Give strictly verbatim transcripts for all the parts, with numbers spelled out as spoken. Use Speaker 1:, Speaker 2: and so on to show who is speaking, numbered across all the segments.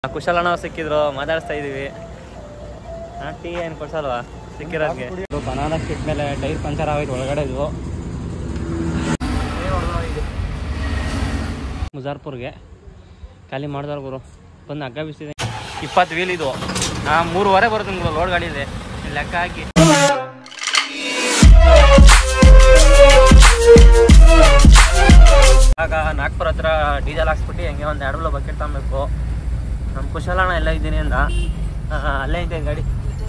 Speaker 1: ಕುಶಲಣ್ಣ ಸಿಕ್ಕಿದ್ರು, ಮಾತಾಡಿಸ್ತಾ ಇದೀವಿ. ಟೀ ಏನು ಕೊಡ್ಸಲ್ವಾ ಸಿಕ್ಕಿರೋದಕ್ಕೆ? ಬನಾನಾ ಸ್ಟ್ರೀಟ್ ಮೇಲೆ ಟೈರ್ ಪಂಚರ್ ಆಗೋಯ್ತು ಒಳಗಡೆ. ಇದು ಮುಜಾರ್ಪುರ್ಗೆ ಖಾಲಿ ಮಾಡಿದವ್ರು ಗುರು ಬಂದು ಹಗ್ಗ ಬಿಸಿದೆ. ಇಪ್ಪತ್ತು ವೀಲ್ ಇದು. ಹಾಂ, ಮೂರುವರೆ ಬರುತ್ತೆ ಗುರು ಲೋಡ್ ಗಾಡಿ ಇದೆ. ಲೆಕ್ಕ ಹಾಕಿ ಆಗ ನಾಗ್ಪುರ ಹತ್ರ ಡೀಸೆಲ್ ಹಾಕ್ಸ್ಬಿಟ್ಟು ಹೆಂಗೆ ಒಂದು ಎರಡು ಬಕೆಟ್ ತಗೊಬೇಕು. ನಮ್ಮ ಕುಶಲಣ್ಣ ಎಲ್ಲ ಇದ್ದೀನಿ ಅಂದ. ಅಲ್ಲೇ ಇದೆ ಗಾಡಿ.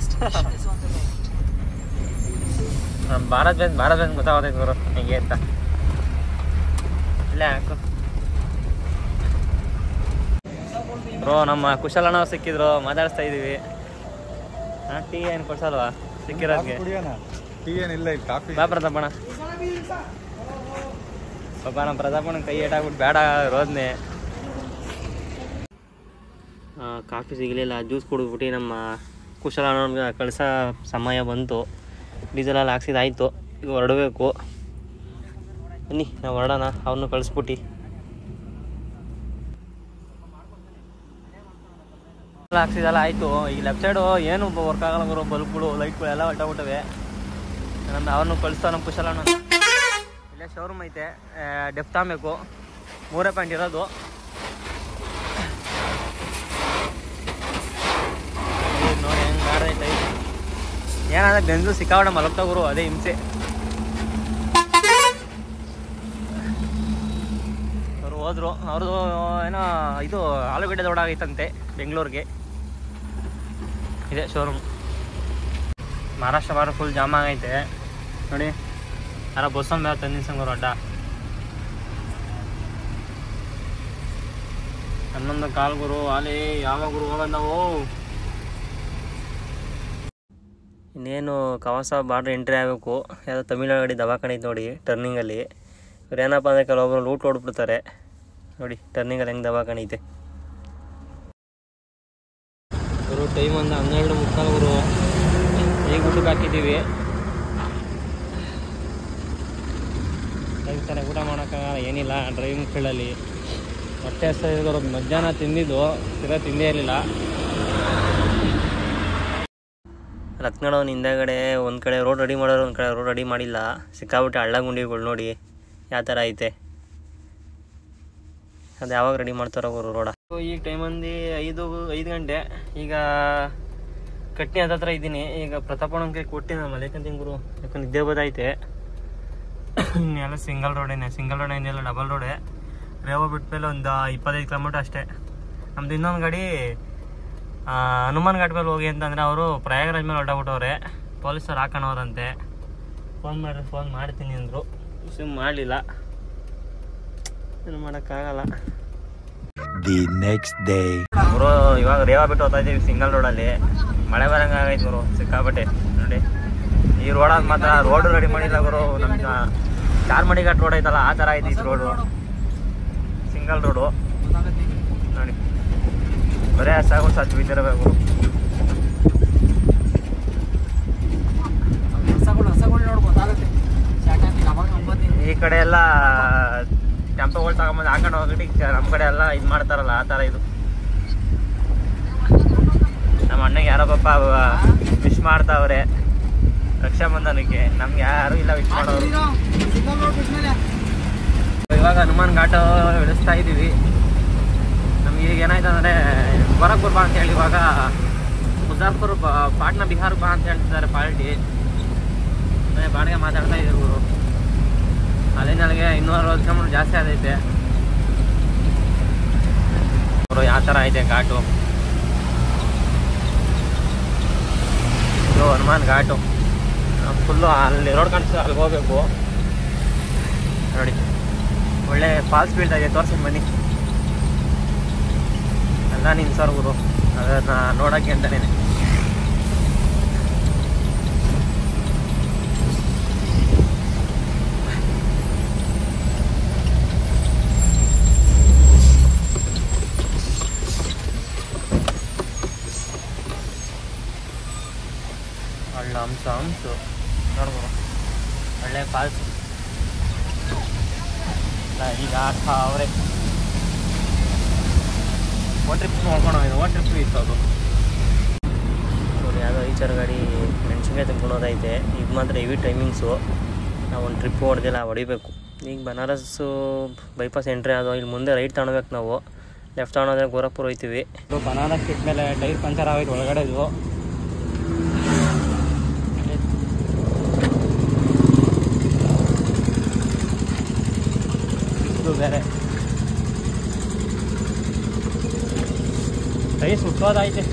Speaker 1: ನಮ್ಮ ಭಾರತ್ ಬೆಂಕ್ ಭಾರತ್ ಬೆಂಕ್ ಗೊತ್ತಾಗೋದೈತೆ ಗುರು ಹೆಂಗೆ ಅಂತ. ಇಲ್ಲೇ ಹಾಕು ಬ್ರೋ. ನಮ್ಮ ಕುಶಲಣ್ಣ ಸಿಕ್ಕಿದ್ರು, ಮಾತಾಡಿಸ್ತಾ ಇದೀವಿ. ಹಾಂ, ಟೀ ಏನು ಕೊಡ್ಸಲ್ವಾ ಸಿಕ್ಕಿರೋದಕ್ಕೆ?
Speaker 2: ಟೀ ಏನಿಲ್ಲ, ಇಲ್ಲಿ ಕಾಫಿ.
Speaker 1: ಬಾ ಪ್ರತಾಪಣ್ಣ. ಪಾಪ ನಮ್ಮ ಪ್ರತಾಪಣ್ಣ ಕೈ ಏಟಾಗ್ಬಿಟ್ಟು ಬೇಡ ರೋದ್ನೆ. ಕಾಫಿ ಸಿಗಲಿಲ್ಲ, ಜ್ಯೂಸ್ ಕುಡಿದ್ಬಿಟ್ಟು ನಮ್ಮ ಕುಶಲಣ್ಣನಿಗೆ ಕಳ್ಸೋ ಸಮಯ ಬಂತು. ಡೀಸೆಲಲ್ಲಿ ಹಾಕ್ಸಿದಾಯ್ತು. ಈಗ ಹೊರಡಬೇಕು. ಬನ್ನಿ ನಾವು ಹೊರಡೋಣ. ಅವನು ಕಳಿಸ್ಬಿಟ್ಟು ಹಾಕ್ಸಿದೆಲ್ಲ ಆಯಿತು. ಈಗ ಲೆಫ್ಟ್ ಸೈಡು ಏನು ವರ್ಕ್ ಆಗಲ್ಲ ಗುರು. ಬಲ್ಬ್ಗಳು ಲೈಟ್ಗಳು ಎಲ್ಲ ಹೊರಟೋಗ್ಬಿಟ್ಟವೆ. ನಮ್ಮ ಅವನು ಕಳಿಸ್ತಾ ನಮ್ಮ ಕುಶಲಣ್ಣ. ಇಲ್ಲೇ ಶೋರೂಮ್ ಐತೆ, ಡೆಫ್ ತಗೊಬೇಕು. ಮೂರೇ ಪಾಯಿಂಟ್ ಇರೋದು. ನೋಡಿ ಹೆಂಗೆ ಮಾಡ್ದೈತೆ. ಏನಾದ್ರೆ ಬೆಂಜು ಸಿಕ್ಕಾವಡೆ ಮಲಗ್ತಾವ್ರು, ಅದೇ ಹಿಂಸೆ. ಅವರು ಹೋದ್ರು. ಅವ್ರದ್ದು ಏನೋ ಇದು ಆಲೂಗಡ್ಡೆ ದೊಡ್ಡಾಗೈತಂತೆ ಬೆಂಗಳೂರಿಗೆ. ಇದೆ ಶೋರೂಮ್. ಮಹಾರಾಷ್ಟ್ರ ಬಾರ ಫುಲ್ ಜಾಮ್ ಆಗೈತೆ ನೋಡಿ. ಯಾರ ಬಸ್ಸೊಂದು ಬೇರೆ ತಂದಿನ ಸಂಗರು ಅಡ್ಡ. ಹನ್ನೊಂದು ಕಾಲ್ ಗುರು. ಅಲ್ಲಿ ಯಾವಾಗ ಗುರು ಹೋಗೋದು ನಾವು? ಇನ್ನೇನು ಕವಾಸ ಬಾರ್ಡ್ರ್ ಎಂಟ್ರಿ ಆಗಬೇಕು. ಯಾವುದೋ ತಮಿಳ್ನಾಡು ದವಾಖಾನೆ ಐತೆ ನೋಡಿ ಟರ್ನಿಂಗಲ್ಲಿ. ಇವ್ರು ಏನಪ್ಪ ಅಂದರೆ ಕೆಲವೊಬ್ಬರು ಲೂಟ್ ಹೊಡ್ಬಿಡ್ತಾರೆ ನೋಡಿ. ಟರ್ನಿಂಗಲ್ಲಿ ಹೆಂಗೆ ದವಾಖಾನೆ ಐತೆ ಗುರು. ಟೈಮ್ ಒಂದು ಹನ್ನೆರಡು ಮುಕ್ಕಾಲು ಗುರು. ಈಗ ಊಟಕ್ಕೆ ಹಾಕಿದ್ದೀವಿ. ಟೈಮ್ ಚೆನ್ನಾಗಿ ಊಟ ಮಾಡೋಕ್ಕಾಗಲ್ಲ, ಏನಿಲ್ಲ ಡ್ರೈವಿಂಗ್ ಫೀಲ್ಡಲ್ಲಿ. ಹೊಟ್ಟೆ ಹಸಿರು. ಮಧ್ಯಾಹ್ನ ತಿಂದಿದ್ದು ತಿರ್ಗಾ ತಿಂದೇ ಇರಲಿಲ್ಲ. ರತ್ನಡವನ ಹಿಂದೆಗಡೆ ಒಂದು ಕಡೆ ರೋಡ್ ರೆಡಿ ಮಾಡೋರು, ಒಂದು ಕಡೆ ರೋಡ್ ರೆಡಿ ಮಾಡಿಲ್ಲ. ಸಿಕ್ಕಾಬಿಟ್ಟೆ ಹಳ್ಳ ಗುಂಡಿಗಳು ನೋಡಿ ಯಾವ ಥರ ಐತೆ. ಅದು ಯಾವಾಗ ರೆಡಿ ಮಾಡ್ತಾರೋ ಅವರು ರೋಡ. ಈಗ ಟೈಮಂದು ಐದು ಐದು ಗಂಟೆ. ಈಗ ಕಟ್ನಿ ಹತ್ತತ್ರ ಇದ್ದೀನಿ. ಈಗ ಪ್ರತಾಪಣ್ಣಗೆ ಕೊಟ್ಟು ನಾನು ಮಲ್ಕೊಂತೀನಿ ಗುರು. ಯಾಕಂದ್ರೆ ನಿದ್ದೆ ಬದೈತೆ. ಇನ್ನೆಲ್ಲ ಸಿಂಗಲ್ ರೋಡೇನೆ. ಸಿಂಗಲ್ ರೋಡ್ ಏನಿಲ್ಲ, ಡಬಲ್ ರೋಡೇ. ರೇವ ಬಿಟ್ಮೇಲೆ ಒಂದು ಇಪ್ಪತ್ತೈದು ಕಿಲೋಮೀಟ್ರ್ ಅಷ್ಟೇ. ನಮ್ದು ಇನ್ನೊಂದು ಗಾಡಿ ಹನುಮಾನ್ ಘಾಟ್ ಮೇಲೆ ಹೋಗಿ ಅಂತಂದರೆ ಅವರು ಪ್ರಯಾಗರಾಜ್ ಮೇಲೆ ಹೊರಟೋಗ್ಬಿಟ್ಟವ್ರೆ. ಪೊಲೀಸರು ಹಾಕೋಣವ್ರಂತೆ. ಫೋನ್ ಮಾಡಿದ್ರೆ ಫೋನ್ ಮಾಡ್ತೀನಿ ಅಂದರು. ಸಿಮ್ ಮಾಡಲಿಲ್ಲ. ಏನು ಮಾಡೋಕ್ಕಾಗಲ್ಲ.
Speaker 3: ದಿ ನೆಕ್ಸ್ಟ್ ಡೇ
Speaker 1: ಗುರು ಇವಾಗ ರೇವಾ ಬಿಟ್ಟು ಹೋಗ್ತಾ ಇದ್ದೀವಿ ಸಿಂಗಲ್ ರೋಡಲ್ಲಿ. ಮಳೆ ಬರಂಗೆ ಆಗೈತೆ ಗುರು ಸಿಕ್ಕಾಬಟ್ಟೆ ನೋಡಿ. ಈ ರೋಡಲ್ಲಿ ಮಾತ್ರ ರೋಡು ರೆಡಿ ಮಾಡಿಲ್ಲ ಗುರು. ನಮ್ಮ ಚಾರ್ಮಡಿ ಘಾಟ್ ರೋಡ್ ಐತಲ್ಲ ಆ ಥರ ಐತಿ ಈ ರೋಡು. ಸಿಂಗಲ್ ರೋಡು ನೋಡಿ. ಬರೇ ಹಸಾಗಳು ಸತ್ತು ಬಿದ್ದಿರಬೇಕು. ಈ ಕಡೆ ಎಲ್ಲ ಟೆಂಪೋಗಳು ತಗೊಂಬಂದು ಹಾಕೊಂಡು ಹೋಗ್ಬಿಟ್ಟು ನಮ್ಮ ಕಡೆ ಎಲ್ಲ ಇದು ಮಾಡ್ತಾರಲ್ಲ ಆ ಥರ ಇದು. ನಮ್ಮ ಅಣ್ಣಗೆ ಯಾರೋ ಪಾಪ ವಿಶ್ ಮಾಡ್ತಾವ್ರೆ ರಕ್ಷಾಬಂಧನಕ್ಕೆ. ನಮ್ಗೆ ಯಾರು ಇಲ್ಲ ವಿಶ್ ಮಾಡೋರು. ಇವಾಗ ಹನುಮಾನ್ ಘಾಟ ಇಳಿಸ್ತಾ ಇದ್ದೀವಿ. ನಮ್ಗೆ ಈಗ ಏನಾಯ್ತು ಅಂದರೆ ಗೋರಖ್ಪುರ್ ಬಾ ಅಂತೇಳಿ ಇವಾಗ ಮುಜಾಫರ್ಪುರ್ ಪಾಟ್ನಾ ಬಿಹಾರ್ ಬಾ ಅಂತ ಹೇಳ್ತಿದ್ದಾರೆ ಪಾರ್ಟಿ. ಬಾಡಿಗೆ ಮಾತಾಡ್ತಾ ಇದ್ದೀವಿ ಗುರು. ಅಲ್ಲೇ ನನಗೆ ಇನ್ನೂರ ಅರವತ್ತು ಕಿಲೋಮೀಟ್ರ್ ಜಾಸ್ತಿ ಆಗೈತೆ ಅವರು. ಯಾವ ಥರ ಐತೆ ಘಾಟು ಇದು ಹನುಮಾನ್ ಘಾಟು. ಫುಲ್ಲು ಅಲ್ಲಿ ರೋಡ್ ಕಾಣಿಸ್ತದೆ, ಅಲ್ಲಿಗೆ ಹೋಗ್ಬೇಕು ನೋಡಿ. ಒಳ್ಳೆ ಫಾಲ್ಸ್ ಬೀಳ್ತಾ ಇದೆ, ತೋರ್ಸ್ಕೊಂಡು ಬನ್ನಿ. ಎಲ್ಲ ನಿನ್ಸೋರು ಗುರು ಅದನ್ನು ನೋಡೋಕ್ಕೆ ಅಂತಲೇ. ಒಳ್ಳೆ ಹಂಸ ಹಂಸು ನೋಡ್ಬೋದು. ಒಳ್ಳೆ ಫಾಲ್ಸ್ ಈಗ ಅವರೇ ಒಂದು ಟ್ರಿಪ್ ನೋಡ್ಕೊಂಡು ಹೋಗಿದ್ದು ಒಂದು ಟ್ರಿಪ್ ಇತ್ತು ಅದು ನೋಡಿ. ಯಾವುದೋ ಈಚರ್ ಗಾಡಿ ಮೆಣಸಿನ್ಕಾಯಿ ತೆಗ್ಕೊಳೋದೈತೆ. ಇದು ಮಾತ್ರ ಹೆವಿ ಟೈಮಿಂಗ್ಸು. ನಾವು ಒಂದು ಟ್ರಿಪ್ ಹೊಡೆದಿಲ್ಲ, ಹೊಡಿಬೇಕು. ಈಗ ಬನಾರಸ್ಸು ಬೈಪಾಸ್ ಎಂಟ್ರಿ ಆದೋ. ಇಲ್ಲಿ ಮುಂದೆ ರೈಟ್ ತಗೊಳ್ಬೇಕು ನಾವು. ಲೆಫ್ಟ್ ತಗೊಳೋದ್ರೆ ಗೋರಖ್ಪುರ ಹೋಗ್ತೀವಿ. ಬನಾರಸ್ ಸಿಕ್ಕ ಮೇಲೆ ಟೈರ್ ಪಂಚರ್ ಆಗೋಯ್ತು ಒಳಗಡೆ. ಇದು ಇದು ಬೇರೆ ಟೈರ್ ಸುಟ್ಟೋದೈತೆ.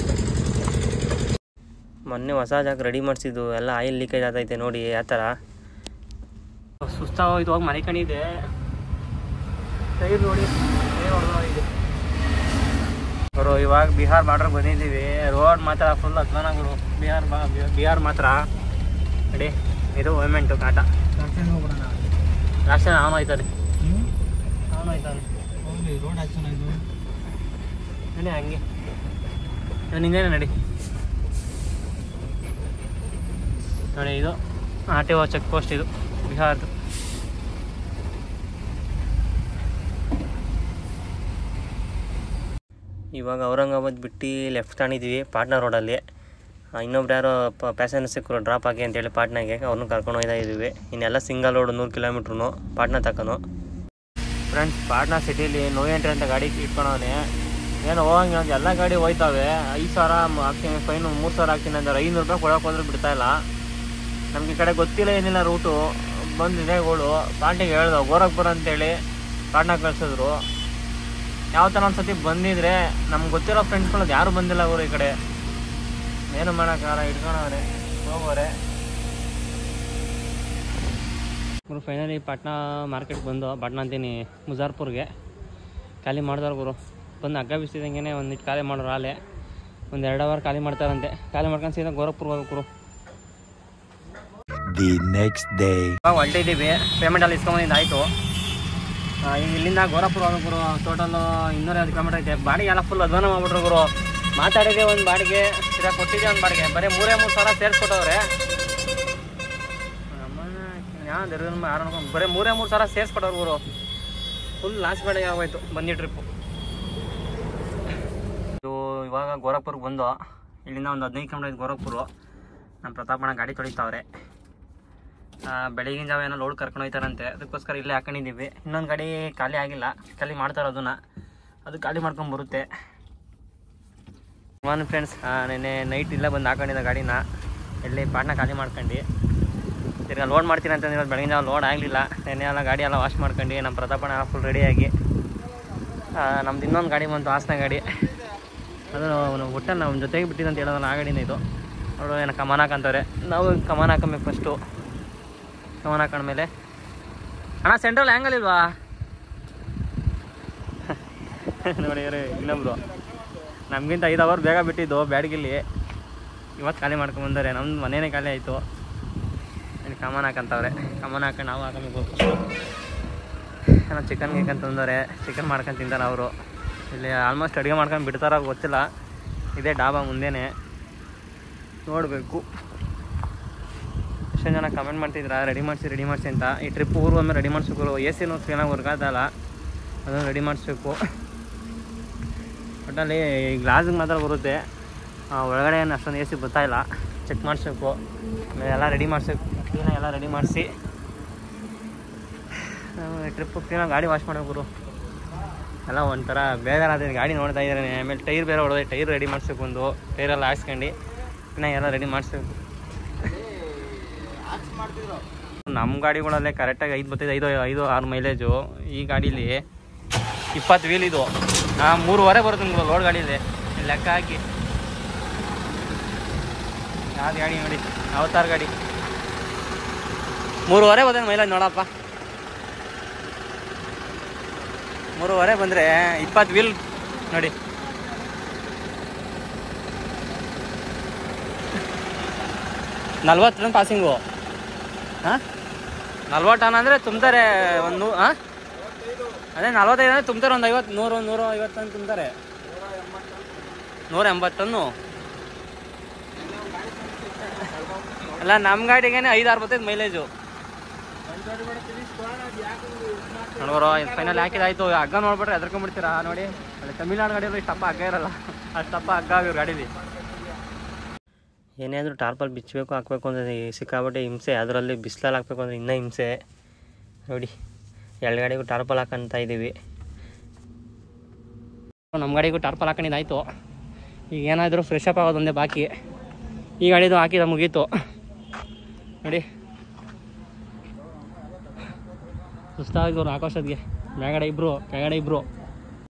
Speaker 1: ಮೊನ್ನೆ ಹೊಸ ಜಾಗ ರೆಡಿ ಮಾಡಿಸಿದ್ದು ಎಲ್ಲ ಆಯಿಲ್ ಲೀಕೇಜ್ ಆಗ್ತೈತೆ ನೋಡಿ. ಯಾವ ಥರ ಸುಸ್ತಾಗೋಯ್ತು. ಹೋಗಿ ಮನೆ ಕಣಿದೆ ಟೈರ್ ನೋಡಿ ಹೊಡೆದೋಗಿದೆ ಗುರು. ಇವಾಗ ಬಿಹಾರ್ ಬಾರ್ಡ್ರ್ ಬಂದಿದ್ದೀವಿ. ರೋಡ್ ಮಾತ್ರ ಫುಲ್ ಅಧ್ವಾನ ಗುರು. ಬಿಹಾರ್ ಬಾ ಬಿಹಾರ್ ಮಾತ್ರ ರೆಡಿ. ಇದು ಪೇಮೆಂಟು ಕಾಟ ರಾಕ್ಷಣ ಅವನು ಆಯ್ತಾನೆ ಅವನು ಆಯ್ತಾನೆ ರೋಡ್ ಹಾಕ್ಸೋಣ. ಇದು ನಡಿ ಹಂಗೆ ನಿಂದೇನೆ ನಡಿ ನೋಡಿ. ಇದು R T O check post ಇದು ಬಿಹಾರ್ದು. ಇವಾಗ ಔರಂಗಾಬಾದ್ ಬಿಟ್ಟು ಲೆಫ್ಟ್ ತಗೊಂಡಿದ್ದೀವಿ ಪಾಟ್ನಾ ರೋಡಲ್ಲಿ. ಇನ್ನೊಬ್ರು ಯಾರೋ ಪ್ಯಾಸೆಂಜರ್ ಸಿಕ್ಕರು ಡ್ರಾಪ್ ಆಗಿ ಅಂತೇಳಿ ಪಾಟ್ನಾಗೆ ಅವ್ರನ್ನ ಕರ್ಕೊಂಡು ಹೋಗ್ತಾ ಇದ್ದೀವಿ. ಇನ್ನೆಲ್ಲ ಸಿಂಗಲ್ ರೋಡ್ ನೂರು ಕಿಲೋಮೀಟ್ರು ಪಾಟ್ನಾ ತಕ್ಕನು. ಫ್ರೆಂಡ್ಸ್ ಪಾಟ್ನಾ ಸಿಟಿಲಿ ನೋ ಎಂಟ್ರಿ ಅಂತ ಗಾಡಿ ಇಟ್ಕೊಂಡವನೆ. ಏನು ಹೋಗಂಗೆ ಅಂತ ಎಲ್ಲ ಗಾಡಿ ಹೋಯ್ತಾವೆ. ಐದು ಸಾವಿರ ಹಾಕ್ತೀನಿ ಫೈನ್, ಮೂರು ಸಾವಿರ ಹಾಕ್ತೀನಿ ಅಂತಾರೆ. ಐನೂರು ರೂಪಾಯಿ ಕೊಡೋಕೆ ಹೋದ್ರೆ ಬಿಡ್ತಾಯಿಲ್ಲ. ನಮ್ಗೆ ಈ ಕಡೆ ಗೊತ್ತಿಲ್ಲ ಏನಿಲ್ಲ ರೂಟು. ಬಂದಿದೆ ಗೋಳು ಪಾರ್ಟಿಗೆ ಹೇಳ್ದವು ಗೋರಖ್ಪುರ ಅಂತೇಳಿ ಪಾಟ್ನಾ ಕಳ್ಸಿದ್ರು. ಯಾವ ಥರ ಒಂದು ಸತಿ ಬಂದಿದ್ರೆ ನಮ್ಗೆ ಗೊತ್ತಿರೋ ಫ್ರೆಂಡ್ಸ್ಗಳದ್ದು ಯಾರು ಬಂದಿಲ್ಲ ಅವರು ಈ ಕಡೆ. ಏನು ಮಾಡೋಕ್ಕಾಗಲ್ಲ, ಇಟ್ಕೊಂಡವ್ರೆ ಹೋಗೋರೆ. ಗುರು ಫೈನಲಿ ಪಾಟ್ನಾ ಮಾರ್ಕೆಟ್ಗೆ ಬಂದು ಪಾಟ್ನಾ ಅಂತೀನಿ ಮುಜಾರ್ಪುರ್ಗೆ ಖಾಲಿ ಮಾಡಿದವ್ರು ಗುರು. ಬಂದು ಹಗ್ಗ ಬಿಸಿದಂಗೆ ಒಂದಿಟ್ಟು ಖಾಲಿ ಮಾಡೋರು ಆಲೆ ಒಂದು ಎರಡು ಅವರ್ ಖಾಲಿ ಮಾಡ್ತಾರಂತೆ. ಖಾಲಿ ಮಾಡ್ಕೊಂಡು ಸೀದಾ ಗೋರಖ್ಪುರ್ ಹೋಗ್ರು.
Speaker 3: The next day.
Speaker 1: ಇವಾಗ ಹೊಲ್ಟಿದ್ದೀವಿ. ಪೇಮೆಂಟ್ ಅಲ್ಲಿ ಇಸ್ಕೊಂಬಂದಿದ್ದು ಆಯಿತು. ಈಗ ಇಲ್ಲಿಂದ ಗೋರಖ್ಪುರ ಹೋಗ್ಬೇಕು ಗುರು. ಟೋಟಲು ಇನ್ನೂರೈವತ್ತು ಕಿಲೋಮೀಟರ್ ಐತೆ. ಬಾಡಿಗೆ ಎಲ್ಲ ಫುಲ್ ಅಧ್ವಾನ ಮಾಡ್ಬಿಟ್ರು ಗುರು. ಮಾತಾಡಿದೆ ಒಂದು ಬಾಡಿಗೆ, ಸರಿಯಾಗಿ ಕೊಟ್ಟಿದ್ದೆ ಒಂದು ಬಾಡಿಗೆ. ಬರೀ ಮೂರೇ ಮೂರು ಸಾವಿರ ಸೇರಿಸ್ಕೊಟ್ಟವ್ರೆ. ಯಾವ್ದು ಆರು ಬರೀ ಮೂರೇ ಮೂರು ಸಾವಿರ ಸೇರಿಸ್ಕೊಟ್ಟವ್ರು ಗುರು. ಫುಲ್ ಲಾಸ್ಟ್ ಬಾಡಿಗೆ ಆಗೋಯ್ತು ಬಂದಿ ಟ್ರಿಪ್ಪು. ಇದು ಇವಾಗ ಗೋರಖ್ಪುರ್ಗೆ ಬಂದು ಇಲ್ಲಿಂದ ಒಂದು ಹದಿನೈದು ಕಿಲೋಮೀಟರ್ ಐತೆ ಗೋರಖ್ಪುರ. ನಮ್ಮ ಪ್ರತಾಪಣ್ಣ ಗಾಡಿ ತೊಳಿತಾವ್ರೆ. ಬೆಳಗಿನ ಜಾವ ಏನೋ ಲೋಡ್ ಕರ್ಕೊಂಡು ಹೋಗ್ತಾರಂತೆ. ಅದಕ್ಕೋಸ್ಕರ ಇಲ್ಲೇ ಹಾಕೊಂಡಿದ್ದೀವಿ. ಇನ್ನೊಂದು ಗಾಡಿ ಖಾಲಿ ಆಗಿಲ್ಲ, ಖಾಲಿ ಮಾಡ್ತಾರೆ ಅದನ್ನು. ಅದು ಖಾಲಿ ಮಾಡ್ಕೊಂಡು ಬರುತ್ತೆ. ಒನ್ ಫ್ರೆಂಡ್ಸ್ ನೆನ್ನೆ ನೈಟ್ ಇಲ್ಲ ಬಂದು ಹಾಕೊಂಡಿದ್ದ ಗಾಡಿನ ಎಲ್ಲಿ ಪಾಟ್ನಾ ಖಾಲಿ ಮಾಡ್ಕೊಂಡು ತಿರ್ಗಿ ಲೋಡ್ ಮಾಡ್ತೀನಿ ಅಂತಂದ್ರೆ ಬೆಳಗಿನ ಜಾವ ಲೋಡ್ ಆಗಲಿಲ್ಲ. ನೆನ್ನೆ ಎಲ್ಲ ಗಾಡಿ ಎಲ್ಲ ವಾಶ್ ಮಾಡ್ಕೊಂಡು ನಮ್ಮ ಪ್ರತಾಪಣ್ಣ ಫುಲ್ ರೆಡಿಯಾಗಿ ನಮ್ದು ಇನ್ನೊಂದು ಗಾಡಿ ಬಂತು ಹಾಸನ ಗಾಡಿ. ಅದು ಒಟ್ಟಲ್ಲಿ ನಾವು ಜೊತೆಗೆ ಬಿಟ್ಟಿದ್ದು ಅಂತ ಹೇಳೋದಲ್ಲ ಆ ಗಾಡಿನ ಇದು. ಅವರು ಏನೋ ಕಮಾನ್ ಹಾಕಂತಾರೆ. ನಾವು ಕಮಾನ್ ಹಾಕಬೇಕು ಫಸ್ಟು. ಕಮಾನ್ ಹಾಕೊಂಡ್ಮೇಲೆ ಅಣ್ಣ ಸೆಂಟ್ರಲ್ ಆ್ಯಂಗಲ್ ಇಲ್ವಾ ನೋಡಿ ಇನ್ನೊಬ್ರು ನಮಗಿಂತ ಐದು ಅವರ್ ಬೇಗ ಬಿಟ್ಟಿದ್ದು ಬ್ಯಾಡ್ಗಿಲ್ಲಿ. ಇವತ್ತು ಖಾಲಿ ಮಾಡ್ಕೊಂಬಂದರೆ ನಮ್ದು ಮನೇನೇ ಖಾಲಿ ಆಯಿತು. ಇಲ್ಲಿ ಕಮಾನ್ ಹಾಕಂತವ್ರೆ. ಕಮಾನ್ ಹಾಕೊಂಡು ನಾವು ಹಾಕಬೇಕು. ಏನೋ ಚಿಕನ್ ಗಿಕನ್ ತಂದವ್ರೆ. ಚಿಕನ್ ಮಾಡ್ಕೊಂಡು ತಿಂತಾರೆ ಅವರು. ಇಲ್ಲಿ ಆಲ್ಮೋಸ್ಟ್ ಅಡುಗೆ ಮಾಡ್ಕೊಂಡು ಬಿಡ್ತಾರ ಗೊತ್ತಿಲ್ಲ. ಇದೇ ಡಾಬಾ ಮುಂದೆನೇ ನೋಡಬೇಕು. ಎಷ್ಟೊಂದು ಜನ ಕಮೆಂಟ್ ಮಾಡ್ತಿದ್ರ ರೆಡಿ ಮಾಡಿಸಿ ರೆಡಿ ಮಾಡಿಸಿ ಅಂತ. ಈ ಟ್ರಿಪ್ ಊರು ಒಮ್ಮೆ ರೆಡಿ ಮಾಡಿಸ್ಬೇಕು. ಎ ಸಿನೂ ಚೆನ್ನಾಗಿ ವರ್ಕ್ ಆದಲ್ಲ, ಅದನ್ನು ರೆಡಿ ಮಾಡಿಸ್ಬೇಕು. ಒಟ್ಟಲ್ಲಿ ಗ್ಲಾಸಿಗೆ ಮಾತ್ರ ಬರುತ್ತೆ. ಒಳಗಡೆ ಏನು ಅಷ್ಟೊಂದು ಎ ಸಿ ಬರ್ತಾಯಿಲ್ಲ. ಚೆಕ್ ಮಾಡಿಸ್ಬೇಕು. ಆಮೇಲೆ ಎಲ್ಲ ರೆಡಿ ಮಾಡಿಸ್ಬೇಕು. ಕ್ಲೀನಾಗಿ ಎಲ್ಲ ರೆಡಿ ಮಾಡಿಸಿ ಟ್ರಿಪ್ಪು ಕ್ಲೀನಾಗಿ ಗಾಡಿ ವಾಶ್ ಮಾಡಬೇಕು. ಎಲ್ಲ ಒಂಥರ ಬೇಜಾರಾದ ಗಾಡಿ ನೋಡ್ತಾ ಇದ್ದಾರೆ. ಆಮೇಲೆ ಟೈರ್ ಬೇರೆ ಹೊಡೆದ್ರೆ ಟೈರ್ ರೆಡಿ ಮಾಡಿಸ್ಬೇಕು. ಒಂದು ಟೈರೆಲ್ಲ ಹಾಕ್ಸ್ಕೊಂಡು ಕ್ಲೀನಾಗಿ ಎಲ್ಲ ರೆಡಿ ಮಾಡಿಸ್ಬೇಕು. ನಮ್ಮ ಗಾಡಿಗಳಲ್ಲೇ ಕರೆಕ್ಟಾಗಿ ಐದು ಬರ್ತೈತೆ. ಐದು ಐದು ಆರು ಮೈಲೇಜು. ಈ ಗಾಡೀಲಿ ಇಪ್ಪತ್ತು ವೀಲ್ ಇದು. ಹಾಂ ಮೂರುವರೆ ಬರುತ್ತೆ ನಿಮ್ಗೆ ಲೋಡ್ ಗಾಡೀಲಿ ಲೆಕ್ಕ ಹಾಕಿ. ಯಾವ್ದು ಗಾಡಿ ನೋಡಿ ಅವತಾರ್ ಗಾಡಿ ಮೂರುವರೆ ಬರ್ತೈತೆ ಮೈಲೇಜ್ ನೋಡಪ್ಪ. ಮೂರುವರೆ ಬಂದರೆ ಇಪ್ಪತ್ತು ವೀಲ್ ನೋಡಿ. ನಲ್ವತ್ತು ಟನ್ ಪಾಸಿಂಗು. ಹಾಂ ನಲ್ವತ್ತು ಟನ್ ಅಂದರೆ ತುಂಬ್ತಾರೆ ಒಂದು ನೂ ಹಾಂ ಅದೇ ನಲ್ವತ್ತೈದು ಅಂದರೆ ತುಂಬ್ತಾರೆ. ಒಂದು ಐವತ್ತು ನೂರು ನೂರು ಐವತ್ತು ಟನ್ ತುಂಬ್ತಾರೆ. ನೂರ ಎಂಬತ್ತು ಟನ್ನು ಅಲ್ಲ. ನಮ್ಮ ಗಾಡಿಗೇನೆ ಐದು ಆರು ಬರ್ತೈತೆ ಮೈಲೇಜು. ನೋಡ್ಬರೋ ಫೈನಲ್ ಹಾಕಿದಾಯ್ತು. ಹಗ್ಗ ನೋಡ್ಬಿಟ್ರೆ ಎದ್ರಕೊಂಡ್ಬಿಡ್ತೀರಾ ನೋಡಿ. ಅಲ್ಲಿ ತಮಿಳ್ನಾಡು ಗಾಡಿಯಲ್ಲಿ ಇಷ್ಟಪ್ಪ ಹಗ್ಗ ಇರಲ್ಲ, ಅಷ್ಟಪ್ಪ ಹಗ್ಗ ಆಗಿರೋ ಗಾಡೀಲಿ. ಏನೇ ಆದರೂ ಟಾರ್ಪಲ್ ಬಿಚ್ಚಬೇಕು ಹಾಕಬೇಕು ಅಂದರೆ ಸಿಕ್ಕಾಬಿಟ್ಟೆ ಹಿಂಸೆ. ಅದರಲ್ಲಿ ಬಿಸಿಲಲ್ಲಿ ಹಾಕಬೇಕು ಅಂದರೆ ಇನ್ನೂ ಹಿಂಸೆ. ನೋಡಿ ಎರಡು ಗಾಡಿಗೂ ಟಾರ್ಪಲ್ ಹಾಕಂತ ಇದ್ದೀವಿ. ನಮ್ಮ ಗಾಡಿಗೂ ಟಾರ್ಪಲ್ ಹಾಕೊಂಡಿದ್ದಾಯಿತು. ಈಗ ಏನಾದರೂ ಫ್ರೆಶ್ ಅಪ್ ಆಗೋದು ಒಂದೇ ಬಾಕಿ. ಈ ಗಾಡಿದು ಹಾಕಿದ ಮುಗೀತು ನೋಡಿ. ಸುಸ್ತಾಗಿದ್ರು ಆಕಾಶದ್ಗೆ, ಮೇಗಡೆ ಇಬ್ಬರು ಕೆಳಗಡೆ ಇಬ್ಬರು.